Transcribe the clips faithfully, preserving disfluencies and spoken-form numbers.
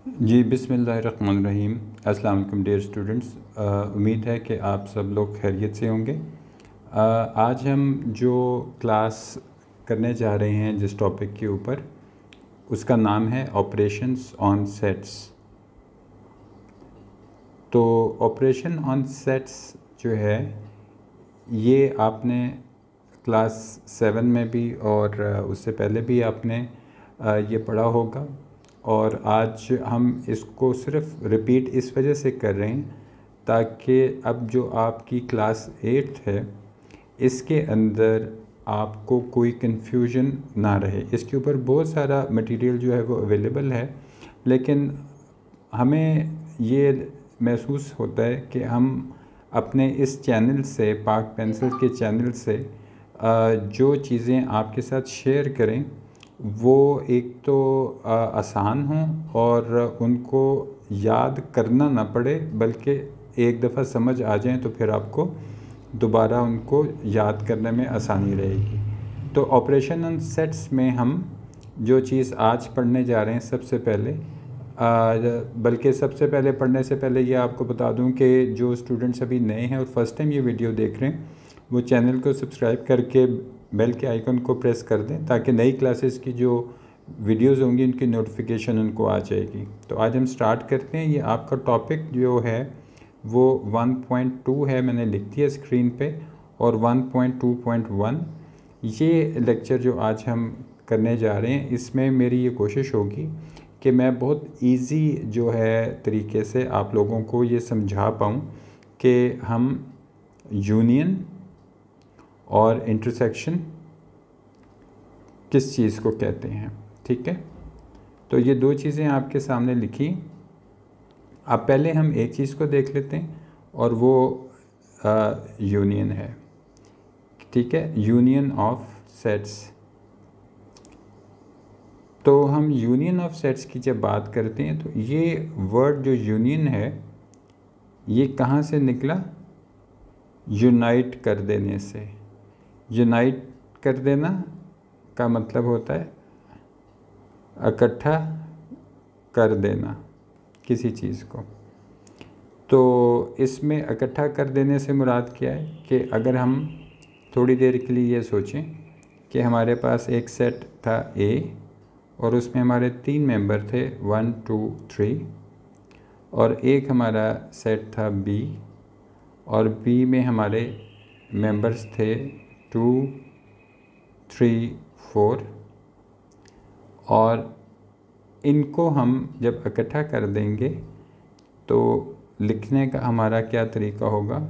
जी बिस्मिल्लाहिर्रहमानिर्रहीम। अस्सलाम वालेकुम डियर स्टूडेंट्स। उम्मीद है कि आप सब लोग खैरियत से होंगे। uh, आज हम जो क्लास करने जा रहे हैं जिस टॉपिक के ऊपर, उसका नाम है ऑपरेशंस ऑन सेट्स। तो ऑपरेशन ऑन सेट्स जो है ये आपने क्लास सेवन में भी और उससे पहले भी आपने ये पढ़ा होगा, और आज हम इसको सिर्फ रिपीट इस वजह से कर रहे हैं ताकि अब जो आपकी क्लास एट्थ है इसके अंदर आपको कोई कन्फ्यूजन ना रहे। इसके ऊपर बहुत सारा मटेरियल जो है वो अवेलेबल है, लेकिन हमें ये महसूस होता है कि हम अपने इस चैनल से, पाक पेंसिल के चैनल से जो चीज़ें आपके साथ शेयर करें वो एक तो आसान हों और उनको याद करना ना पड़े, बल्कि एक दफ़ा समझ आ जाएं तो फिर आपको दोबारा उनको याद करने में आसानी रहेगी। तो ऑपरेशन ऑन सेट्स में हम जो चीज़ आज पढ़ने जा रहे हैं, सबसे पहले बल्कि सबसे पहले पढ़ने से पहले ये आपको बता दूं कि जो स्टूडेंट्स अभी नए हैं और फर्स्ट टाइम ये वीडियो देख रहे हैं वो चैनल को सब्सक्राइब करके बेल के आइकन को प्रेस कर दें ताकि नई क्लासेस की जो वीडियोस होंगी उनकी नोटिफिकेशन उनको आ जाएगी। तो आज हम स्टार्ट करते हैं। ये आपका टॉपिक जो है वो वन पॉइंट टू है, मैंने लिख दिया स्क्रीन पे, और one point two point one ये लेक्चर जो आज हम करने जा रहे हैं इसमें मेरी ये कोशिश होगी कि मैं बहुत इजी जो है तरीके से आप लोगों को ये समझा पाऊँ कि हम यूनियन और इंटरसेक्शन किस चीज़ को कहते हैं। ठीक है, तो ये दो चीज़ें आपके सामने लिखी। अब पहले हम एक चीज़ को देख लेते हैं और वो आ, यूनियन है। ठीक है, यूनियन ऑफ सेट्स। तो हम यूनियन ऑफ सेट्स की जब बात करते हैं तो ये वर्ड जो यूनियन है ये कहाँ से निकला? यूनाइट कर देने से। यूनाइट कर देना का मतलब होता है इकट्ठा कर देना किसी चीज़ को। तो इसमें इकट्ठा कर देने से मुराद क्या है कि अगर हम थोड़ी देर के लिए ये सोचें कि हमारे पास एक सेट था ए और उसमें हमारे तीन मेंबर थे, वन टू थ्री, और एक हमारा सेट था बी और बी में हमारे मेंबर्स थे टू थ्री फोर, और इनको हम जब इकट्ठा कर देंगे तो लिखने का हमारा क्या तरीका होगा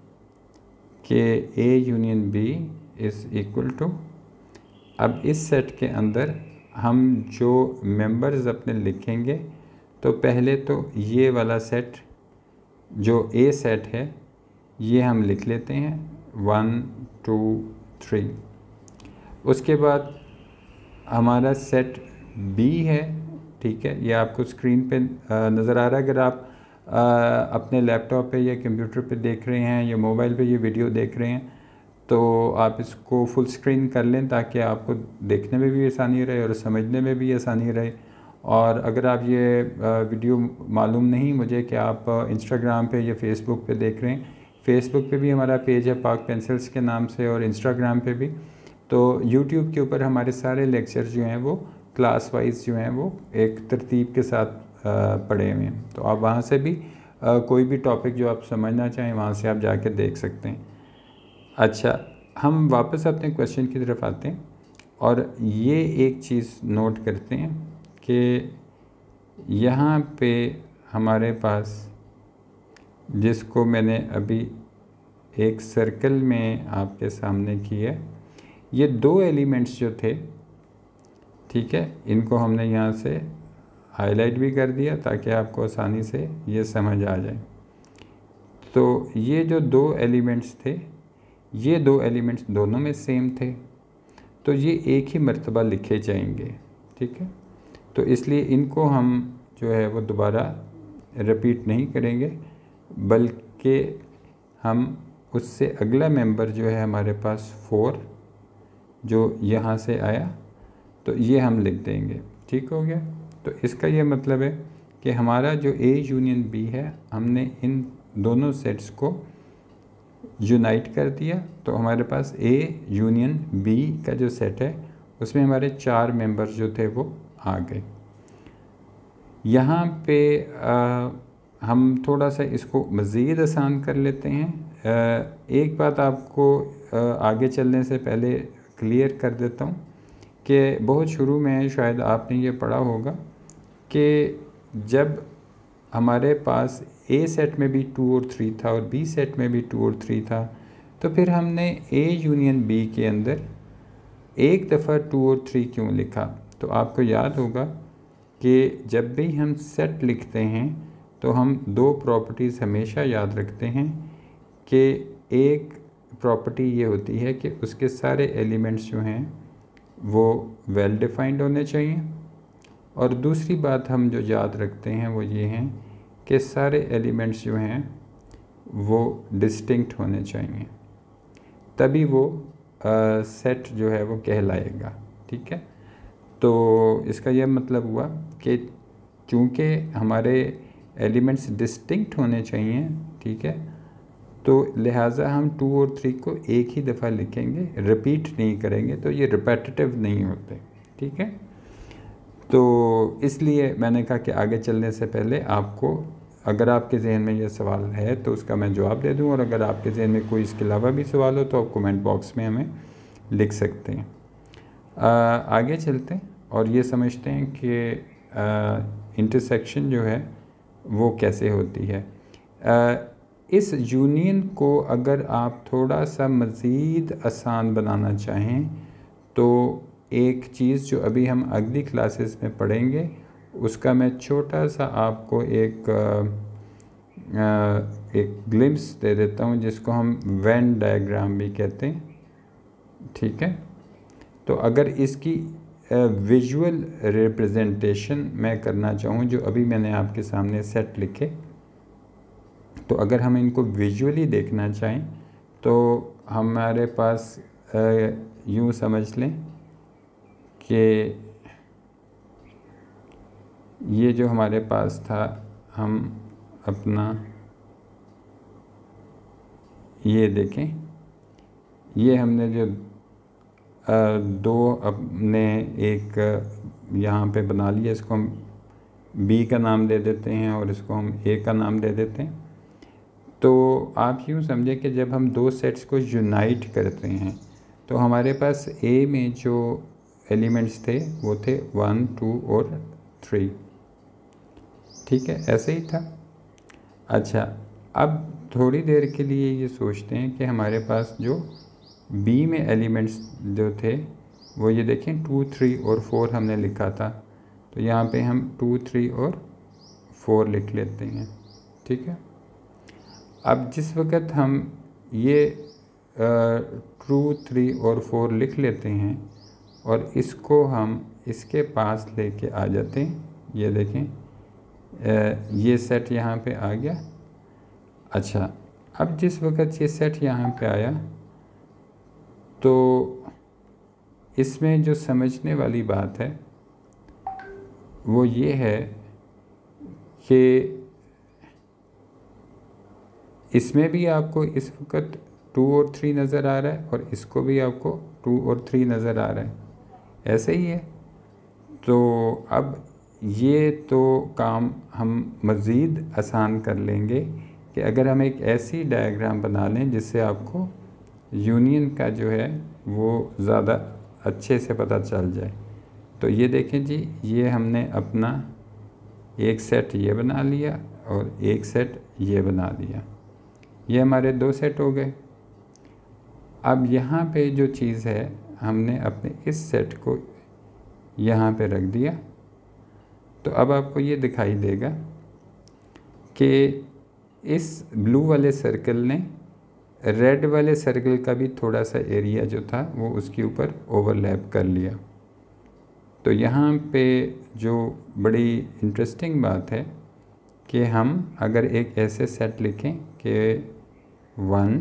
कि A union B is equal to, अब इस सेट के अंदर हम जो मेंबर्स अपने लिखेंगे तो पहले तो ये वाला सेट जो ए सेट है ये हम लिख लेते हैं वन टू थ्री। उसके बाद हमारा सेट बी है। ठीक है, ये आपको स्क्रीन पे नज़र आ रहा है। अगर आप आ, अपने लैपटॉप पे या कंप्यूटर पे देख रहे हैं या मोबाइल पे ये वीडियो देख रहे हैं तो आप इसको फुल स्क्रीन कर लें ताकि आपको देखने में भी आसानी रहे और समझने में भी आसानी रहे। और अगर आप ये वीडियो मालूम नहीं मुझे कि आप इंस्टाग्राम पे या फेसबुक पे देख रहे हैं, फेसबुक पे भी हमारा पेज है पाक पेंसिल्स के नाम से और इंस्टाग्राम पे भी। तो यूट्यूब के ऊपर हमारे सारे लेक्चर जो हैं वो क्लास वाइज जो हैं वो एक तरतीब के साथ पढ़े हुए हैं। तो आप वहाँ से भी आ, कोई भी टॉपिक जो आप समझना चाहें वहाँ से आप जाके देख सकते हैं। अच्छा, हम वापस अपने क्वेश्चन की तरफ आते हैं और ये एक चीज़ नोट करते हैं कि यहाँ पे हमारे पास, जिसको मैंने अभी एक सर्कल में आपके सामने किया, ये दो एलिमेंट्स जो थे, ठीक है, इनको हमने यहाँ से हाईलाइट भी कर दिया ताकि आपको आसानी से ये समझ आ जाए। तो ये जो दो एलिमेंट्स थे, ये दो एलिमेंट्स दोनों में सेम थे, तो ये एक ही मर्तबा लिखे जाएंगे। ठीक है, तो इसलिए इनको हम जो है वो दोबारा रिपीट नहीं करेंगे, बल्कि हम उससे अगला मेंबर जो है हमारे पास फोर जो यहाँ से आया तो ये हम लिख देंगे। ठीक हो गया। तो इसका ये मतलब है कि हमारा जो ए यूनियन बी है, हमने इन दोनों सेट्स को यूनाइट कर दिया, तो हमारे पास ए यूनियन बी का जो सेट है उसमें हमारे चार मेंबर्स जो थे वो आ गए। यहाँ पे आ, हम थोड़ा सा इसको मज़ीद आसान कर लेते हैं। आ, एक बात आपको आ, आगे चलने से पहले क्लियर कर देता हूँ कि बहुत शुरू में शायद आपने ये पढ़ा होगा कि जब हमारे पास ए सेट में भी टू और थ्री था और बी सेट में भी टू और थ्री था, तो फिर हमने ए यूनियन बी के अंदर एक दफ़ा टू और थ्री क्यों लिखा। तो आपको याद होगा कि जब भी हम सेट लिखते हैं तो हम दो प्रॉपर्टीज़ हमेशा याद रखते हैं कि एक प्रॉपर्टी ये होती है कि उसके सारे एलिमेंट्स जो हैं वो वेल डिफाइंड होने चाहिए, और दूसरी बात हम जो याद रखते हैं वो ये हैं कि सारे एलिमेंट्स जो हैं वो डिस्टिंक्ट होने चाहिए, तभी वो आ, सेट जो है वो कहलाएगा। ठीक है, तो इसका यह मतलब हुआ कि चूँकि हमारे एलिमेंट्स डिस्टिंक्ट होने चाहिए, ठीक है, तो लिहाजा हम टू और थ्री को एक ही दफ़ा लिखेंगे, रिपीट नहीं करेंगे, तो ये रिपीटेटिव नहीं होते। ठीक है, तो इसलिए मैंने कहा कि आगे चलने से पहले आपको, अगर आपके जहन में ये सवाल है तो उसका मैं जवाब दे दूं, और अगर आपके जहन में कोई इसके अलावा भी सवाल हो तो आप कमेंट बॉक्स में हमें लिख सकते हैं। आ, आगे चलते हैं और ये समझते हैं कि इंटरसेक्शन जो है वो कैसे होती है। आ, इस यूनियन को अगर आप थोड़ा सा मज़ीद आसान बनाना चाहें तो एक चीज़ जो अभी हम अगली क्लासेस में पढ़ेंगे उसका मैं छोटा सा आपको एक आ, एक ग्लिम्स दे देता हूँ, जिसको हम वेन डायग्राम भी कहते हैं। ठीक है, तो अगर इसकी विजुअल रिप्रेजेंटेशन मैं करना चाहूँ, जो अभी मैंने आपके सामने सेट लिखे, तो अगर हम इनको विजुअली देखना चाहें तो हमारे पास यूँ समझ लें कि ये जो हमारे पास था, हम अपना ये देखें, ये हमने जो आ, दो अपने एक यहाँ पे बना लिया, इसको हम बी का नाम दे देते हैं और इसको हम ए का नाम दे देते हैं। तो आप यूँ समझें कि जब हम दो सेट्स को यूनाइट करते हैं तो हमारे पास ए में जो एलिमेंट्स थे वो थे वन, टू और थ्री। ठीक है, ऐसे ही था। अच्छा, अब थोड़ी देर के लिए ये सोचते हैं कि हमारे पास जो बी में एलिमेंट्स जो थे वो ये देखें, टू, थ्री और फोर हमने लिखा था, तो यहाँ पे हम टू, थ्री और फोर लिख लेते हैं। ठीक है, अब जिस वक्त हम ये टू, थ्री और फोर लिख लेते हैं और इसको हम इसके पास लेके आ जाते हैं, ये देखें आ, ये सेट यहाँ पे आ गया। अच्छा, अब जिस वक्त ये सेट यहाँ पे आया तो इसमें जो समझने वाली बात है वो ये है कि इसमें भी आपको इस वक्त टू और थ्री नज़र आ रहा है और इसको भी आपको टू और थ्री नज़र आ रहा है, ऐसे ही है। तो अब ये तो काम हम मज़ीद आसान कर लेंगे कि अगर हम एक ऐसी डायग्राम बना लें जिससे आपको यूनियन का जो है वो ज़्यादा अच्छे से पता चल जाए। तो ये देखें जी, ये हमने अपना एक सेट ये बना लिया और एक सेट ये बना दिया, ये हमारे दो सेट हो गए। अब यहाँ पे जो चीज़ है, हमने अपने इस सेट को यहाँ पे रख दिया, तो अब आपको ये दिखाई देगा कि इस ब्लू वाले सर्कल ने रेड वाले सर्कल का भी थोड़ा सा एरिया जो था वो उसके ऊपर ओवरलैप कर लिया। तो यहाँ पे जो बड़ी इंटरेस्टिंग बात है कि हम अगर एक ऐसे सेट लिखें कि one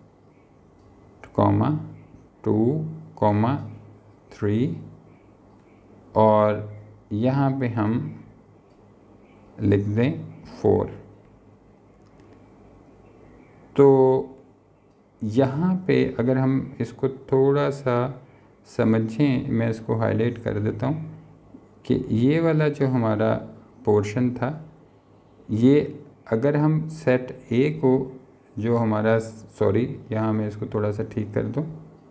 comma two comma three, और यहाँ पे हम लिख दें फोर। तो यहाँ पे अगर हम इसको थोड़ा सा समझें, मैं इसको हाईलाइट कर देता हूँ कि ये वाला जो हमारा पोर्शन था, ये अगर हम सेट ए को जो हमारा, सॉरी यहाँ मैं इसको थोड़ा सा ठीक कर दूँ,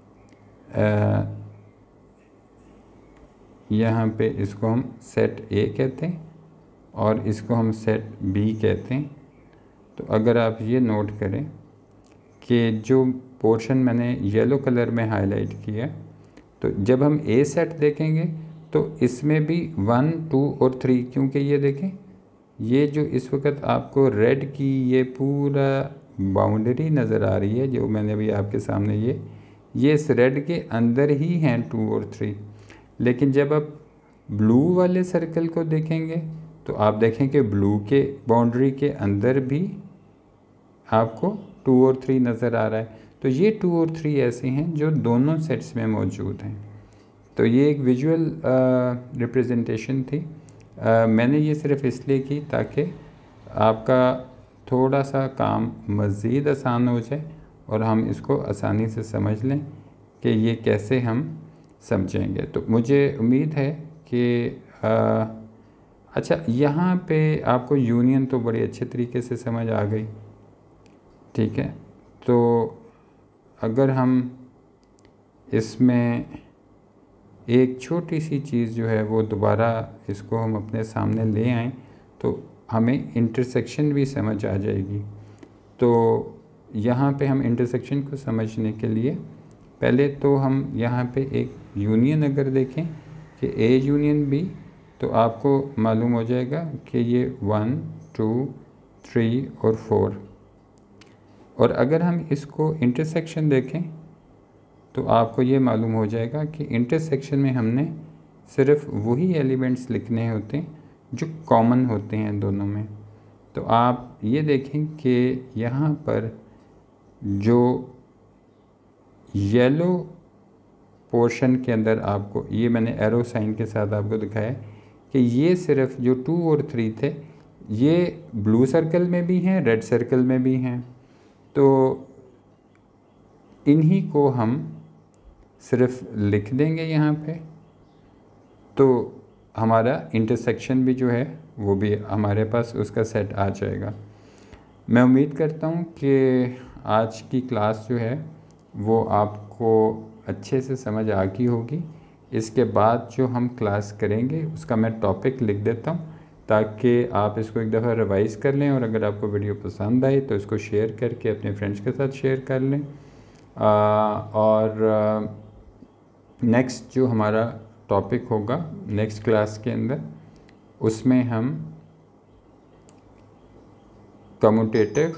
यहाँ पे इसको हम सेट ए कहते हैं और इसको हम सेट बी कहते हैं। तो अगर आप ये नोट करें कि जो पोर्शन मैंने येलो कलर में हाईलाइट किया, तो जब हम ए सेट देखेंगे तो इसमें भी वन टू और थ्री, क्योंकि ये देखें ये जो इस वक्त आपको रेड की ये पूरा बाउंड्री नज़र आ रही है, जो मैंने अभी आपके सामने ये ये इस रेड के अंदर ही हैं टू और थ्री। लेकिन जब आप ब्लू वाले सर्कल को देखेंगे तो आप देखें कि ब्लू के बाउंड्री के अंदर भी आपको टू और थ्री नज़र आ रहा है। तो ये टू और थ्री ऐसे हैं जो दोनों सेट्स में मौजूद हैं। तो ये एक विजुअल रिप्रेजेंटेशन थी। आ, मैंने ये सिर्फ इसलिए की ताकि आपका थोड़ा सा काम मज़ीद आसान हो जाए और हम इसको आसानी से समझ लें कि ये कैसे हम समझेंगे। तो मुझे उम्मीद है कि आ, अच्छा, यहाँ पे आपको यूनियन तो बड़े अच्छे तरीके से समझ आ गई, ठीक है। तो अगर हम इसमें एक छोटी सी चीज़ जो है वो दोबारा इसको हम अपने सामने ले आएँ तो हमें इंटरसेक्शन भी समझ आ जाएगी। तो यहाँ पे हम इंटरसेक्शन को समझने के लिए पहले तो हम यहाँ पे एक यूनियन अगर देखें कि ए यूनियन बी, तो आपको मालूम हो जाएगा कि ये वन टू थ्री और फोर। और अगर हम इसको इंटरसेक्शन देखें तो आपको ये मालूम हो जाएगा कि इंटरसेक्शन में हमने सिर्फ वही एलिमेंट्स लिखने होते हैं जो कॉमन होते हैं दोनों में। तो आप ये देखें कि यहाँ पर जो येलो पोर्शन के अंदर आपको, ये मैंने एरो साइन के साथ आपको दिखाया कि ये सिर्फ जो टू और थ्री थे ये ब्लू सर्कल में भी हैं, रेड सर्कल में भी हैं। तो इन्हीं को हम सिर्फ लिख देंगे यहाँ पे, तो हमारा इंटरसेक्शन भी जो है वो भी हमारे पास उसका सेट आ जाएगा। मैं उम्मीद करता हूँ कि आज की क्लास जो है वो आपको अच्छे से समझ आ गई होगी। इसके बाद जो हम क्लास करेंगे उसका मैं टॉपिक लिख देता हूँ ताकि आप इसको एक दफ़ा रिवाइज़ कर लें, और अगर आपको वीडियो पसंद आए तो इसको शेयर करके अपने फ्रेंड्स के साथ शेयर कर लें। आ, और नेक्स्ट जो हमारा टॉपिक होगा नेक्स्ट क्लास के अंदर, उसमें हम commutative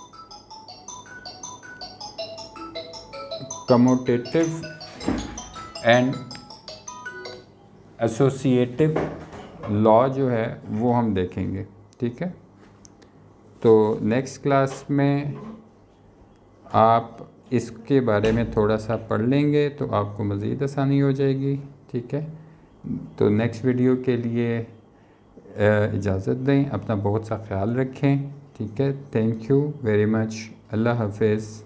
commutative and associative law जो है वो हम देखेंगे, ठीक है। तो नेक्स्ट क्लास में आप इसके बारे में थोड़ा सा पढ़ लेंगे तो आपको मज़ीद आसानी हो जाएगी, ठीक है। तो नेक्स्ट वीडियो के लिए इजाज़त दें, अपना बहुत सा ख्याल रखें, ठीक है। Thank you very much. अल्लाह हाफ़िज़।